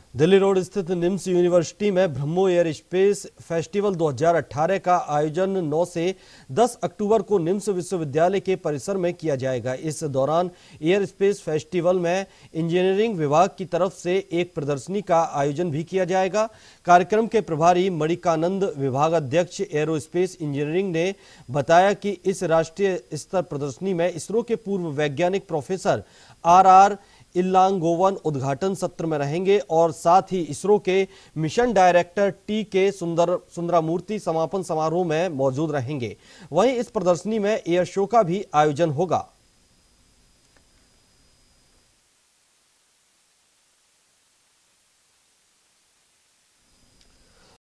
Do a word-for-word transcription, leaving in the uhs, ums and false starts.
Delhi road स्थित NIMS university में ब्रह्मो air space festival दो हज़ार अठारह का आयोजन नौ से दस अक्टूबर को निम्स विश्वविद्यालय के परिसर में किया जाएगा। इस दौरान एयर स्पेस फेस्टिवल में इंजीनियरिंग विभाग की तरफ से एक प्रदर्शनी का आयोजन भी किया जाएगा। कार्यक्रम के प्रभारी मणिकानंद विभागाध्यक्ष एरोस्पेस इंजीनियरिंग ने बताया कि इस राष्ट्रीय स्तर प्रदर्शनी में इसरो के पूर्व वैज्ञानिक प्रोफेसर आर आर इल्लांगोवन उद्घाटन सत्र में रहेंगे और साथ ही इसरो के मिशन डायरेक्टर टी के सुंदर सुंदरामूर्ति समापन समारोह में मौजूद रहेंगे। वहीं इस प्रदर्शनी में एयर शो का भी आयोजन होगा।